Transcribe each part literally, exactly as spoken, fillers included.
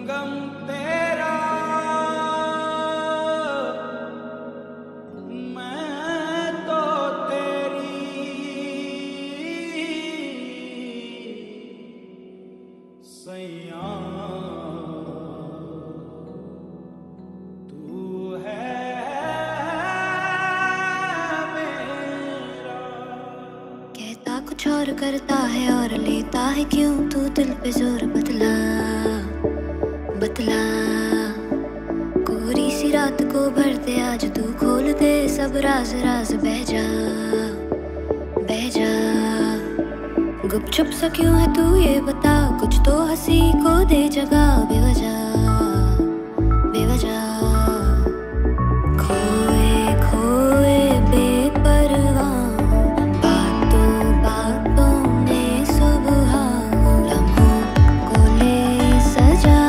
गम तेरा मैं तो तेरी सैया तू है मेरा। कहता कुछ और करता है और लेता है क्यों तू दिल पे जोर, बतला बतला। कोरी सी रात को भर दे आज तू, खोल दे सब राज राज, बह जा बह जा। गुपचुप सा क्यों है तू ये बता, कुछ तो हंसी को दे जगह, बेवजह बेवजह। खोए खोए बेपरवाह बातों बातों में सुबह, लम्हों को ले सजा,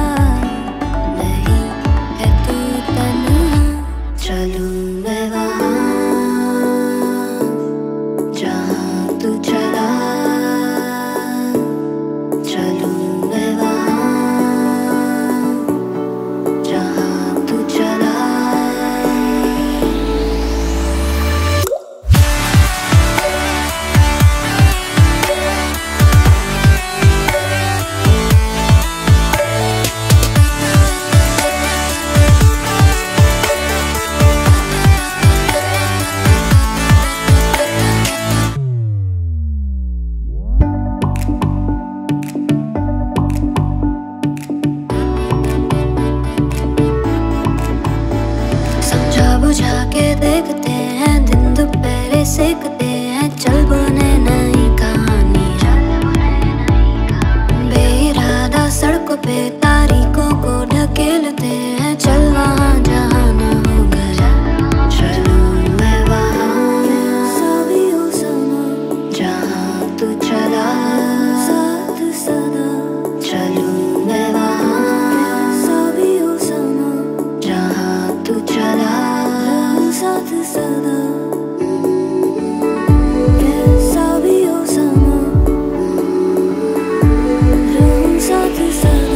नहीं है तू तन्हा। चलूं मैं वहाँ जहाँ तू चला, चलूं मैं वहाँ जहाँ तू चला। समझा बुझा के देखते हैं दिन दोपहरे सेकते हैं, चल बने नई कहानी। बेइरादा सड़कों पे तारीखों को ढकेलते हैं, चल वहाँ जहाँ न होगा। चलूं मैं वहाँ सभी हो समा जहाँ तू चला, साथ सदा। चलूं मैं वहाँ सभी हो समा जहाँ तू चला, साथ सदा। सभी हो समा साथ सदा।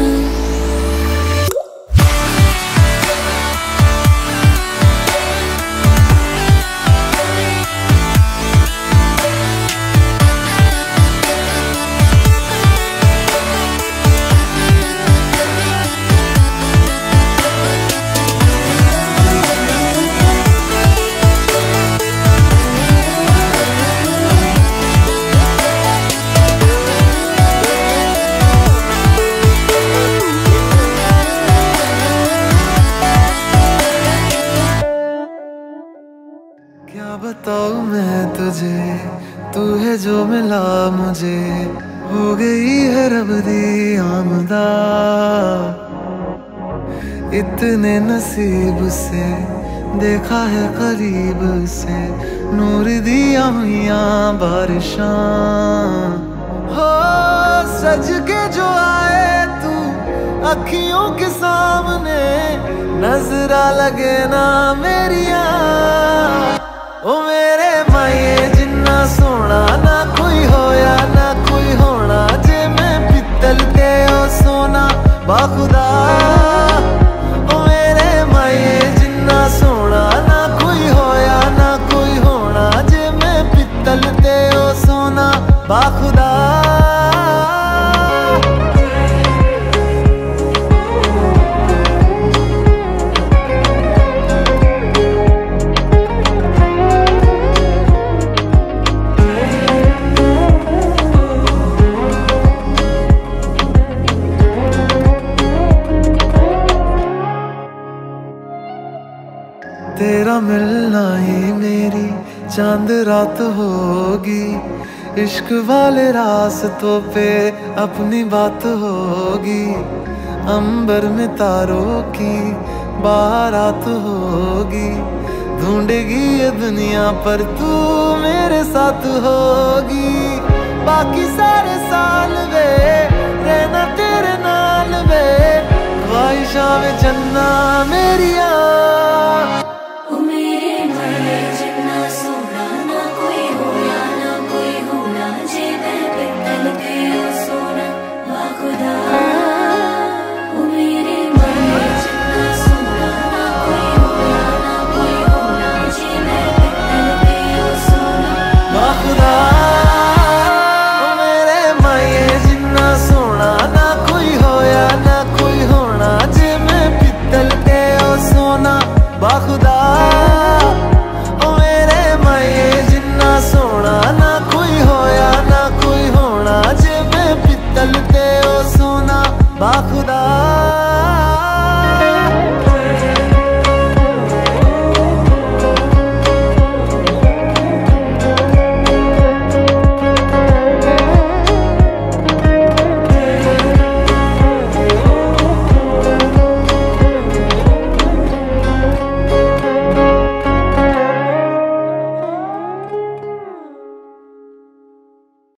क्या बताऊँ मैं तुझे, तू है जो मिला मुझे, हो गई है रब दी आमदा। इतने नसीब से देखा है करीब से, नूर दिया हुआ बारिशां। हो सज के जो आए तू अखियों के सामने, नजरा लगे ना मेरिया। ओ मेरे माये जिन्ना सोना ना कोई होया ना कोई होना, जे मैं पित्तल ते ओ सोना बाखुदा। ओ मेरे माये जिन्ना सोना ना कोई होया ना कोई होना, जे मैं पित्तल ते ओ सोना बाखुदा। तेरा मिलना ही मेरी चांद रात होगी, इश्क वाले रास्तों पे अपनी बात होगी। अंबर में तारों की बारात होगी, ढूंढेगी ये दुनिया पर तू मेरे साथ होगी। बाकी सारे साल वे रहना तेरे नाल वे, ख्वाहिशां में जन्ना मेरिया। ओ खुदा